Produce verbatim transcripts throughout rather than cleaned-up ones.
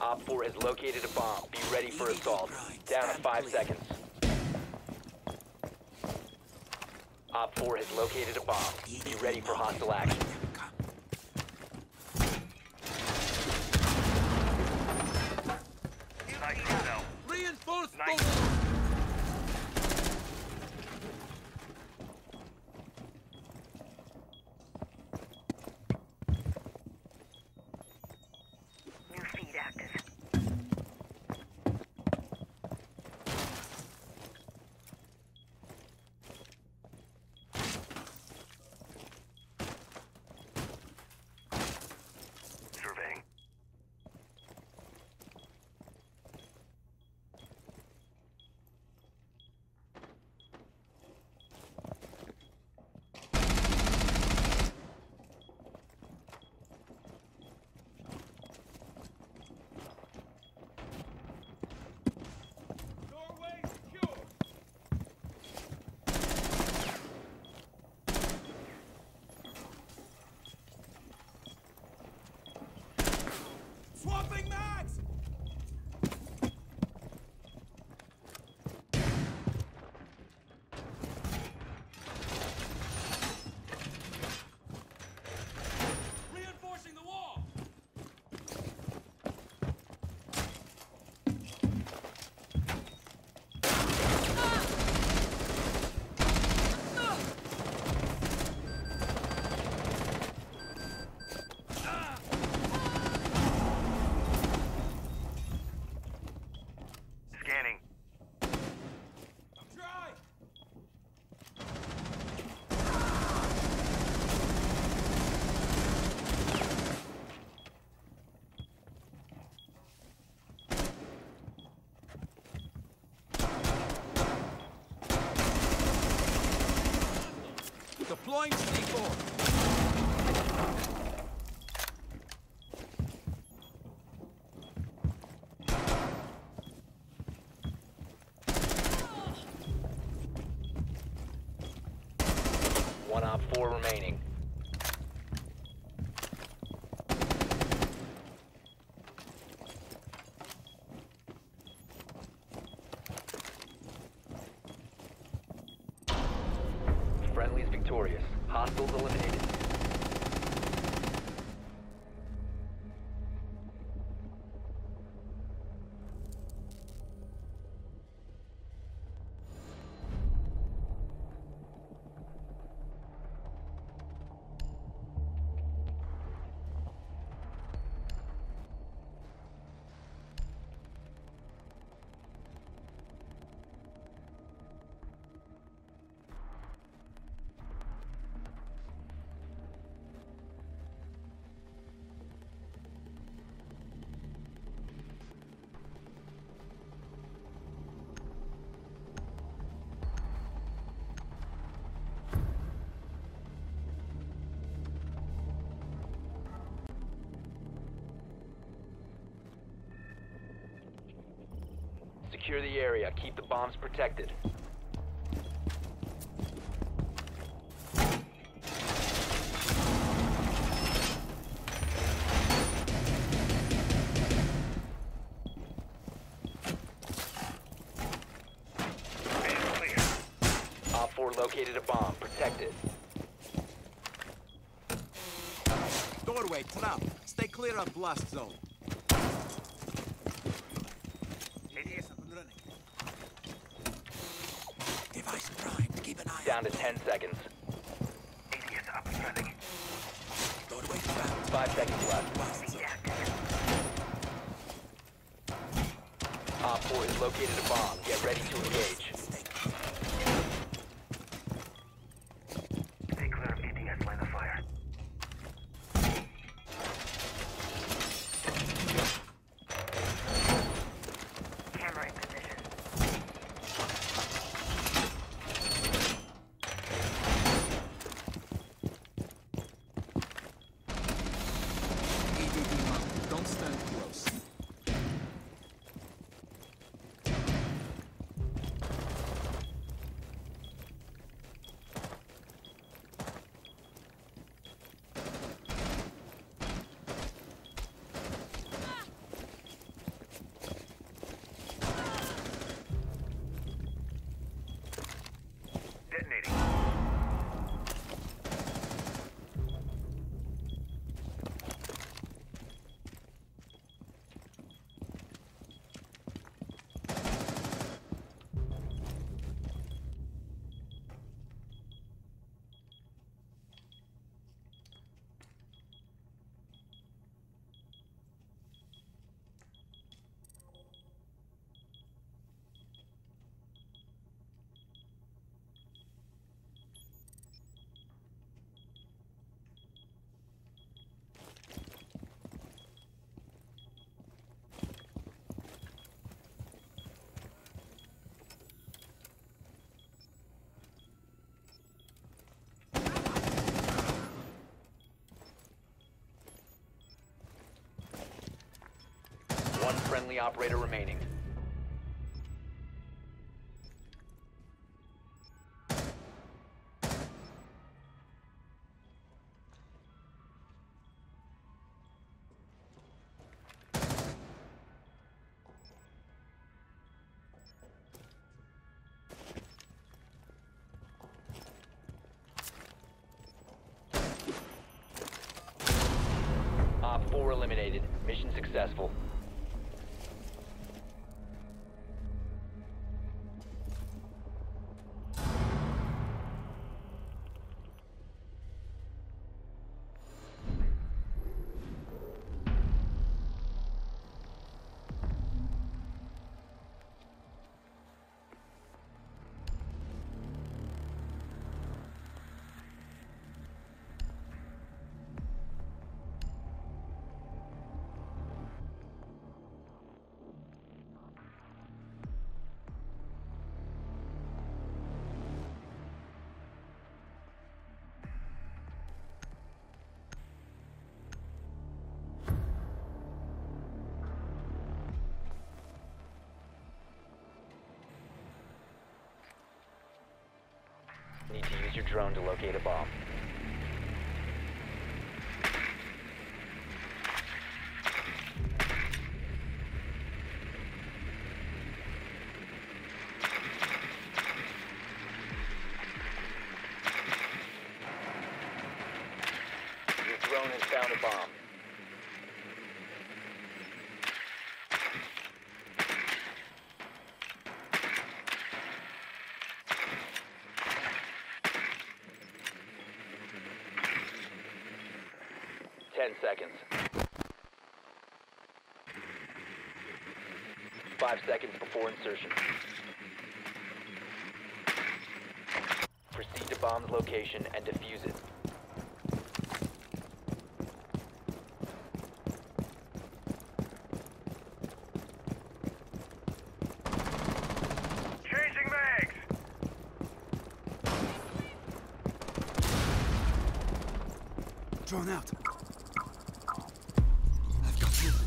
Op four has located a bomb. Be ready for assault. Down to five seconds. Op four has located a bomb. Be ready for hostile action. Reinforce Nice. New feed active. Surveying. Doorway secure. Swapping mags! Reinforcing the wall! Scanning. Try! Deploying C four. One Op four remaining. Friendly's victorious. Hostiles eliminated. Secure the area. Keep the bombs protected. Base clear. Op four located a bomb. Protect it. Doorway trap. Stay clear of blast zone. A D S Up and running. Device primed. Keep an eye Down to ten seconds. A D S up and running. out. Doorway trapped. Five seconds left. Blast zone. Feed active. Op four has located a bomb. Get ready to engage. Stay Stay clear of A D S line of fire. Camera in position. E D D mounted. Don't stand close. friendly operator remaining. Op four eliminated. Mission successful. Need to use your drone to locate a bomb. Your drone has found a bomb. Ten seconds. Five seconds before insertion. Proceed to bomb's location and defuse it. Changing mags! Drone out. I've got movement.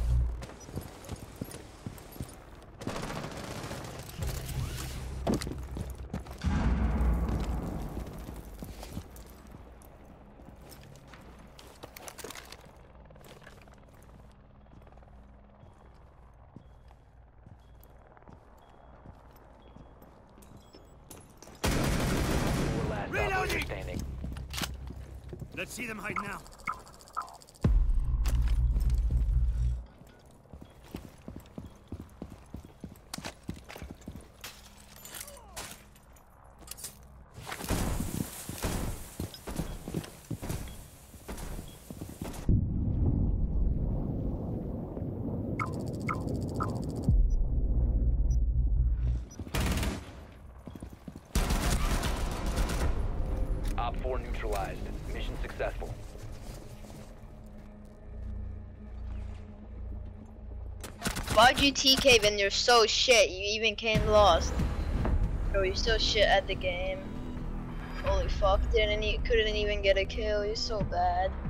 Four last operator standing. Let's see them hide now. Op four neutralized. Mission successful. Why'd you T K when you're so shit? You even came lost. Bro, you're so shit at the game. Holy fuck, didn't e couldn't even get a kill. You're so bad.